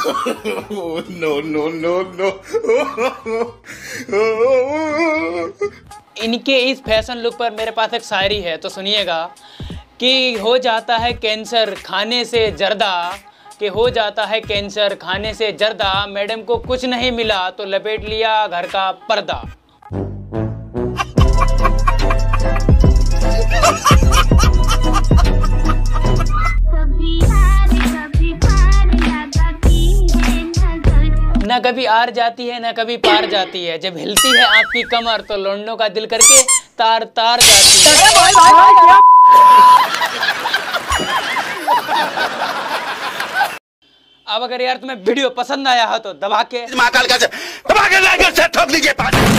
No no no no. इनके इस fashion look पर मेरे पास एक शायरी है, तो सुनिएगा कि हो जाता है कैंसर खाने से जर्दा, कि हो जाता है कैंसर खाने से जर्दा, मैडम को कुछ नहीं मिला तो लपेट लिया घर का पर्दा। न कभी आर जाती है न कभी पार जाती है, जब हिलती है आपकी कमर तो लौंडों का दिल करके तार तार जाती है। अब अगर यार तुम्हें वीडियो पसंद आया हो तो दबा के महाकाल का से ठोक लीजिए।